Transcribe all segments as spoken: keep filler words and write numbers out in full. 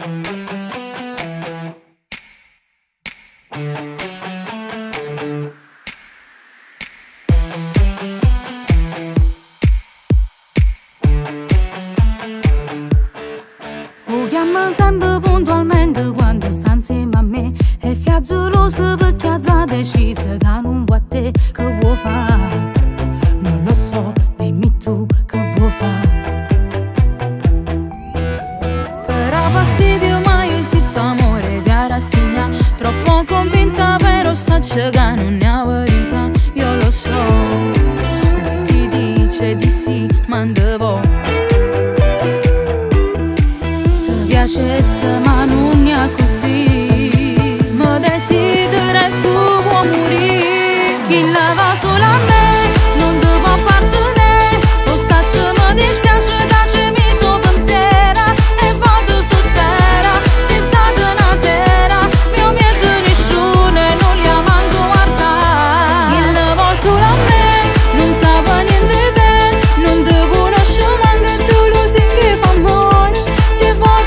O chiama sempre puntualmente quando sta insieme a me e fia geloso perché ha già deciso che non vuoi a te. Che vuoi fare? Non lo so, dimmi tu che vuoi fare. Farà fastidio ma esiste amore da rassegnare. Troppo convinta però sa che non è la verità. Io lo so, lui ti dice di sì ma non devo. Piacesse ma non è così. Ma desidera tu vuoi morire. Chi la va solo a me non ti può appartenere. Lo sa che mi dispiace che mi suo pensiero e vado su c'era. Se è stata una sera mio miedo nessuno e non li ha manco guardare. Chi la va solo a me non sa niente di te. Non ti conosce manco tu lo sai che fa amore. Se vado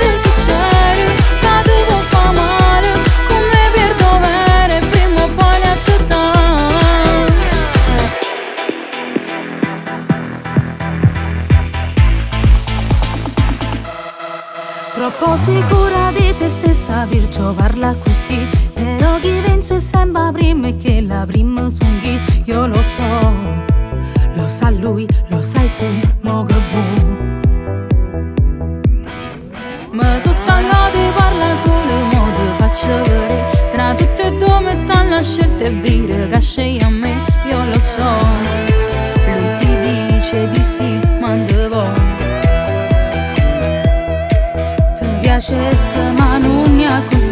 troppo sicura di te stessa, perciò parla così. Però chi vince sempre prima e che la prima sunghi. Io lo so, lo sa lui, lo sai tu, mo che vuoi. Ma sono stanca di parlare solo, mo ti faccio vedere. Tra tutte e due metà la scelta è vera che scegli a me. Io lo so, lui ti dice di sì, ma devo. Piacesse ma non è così.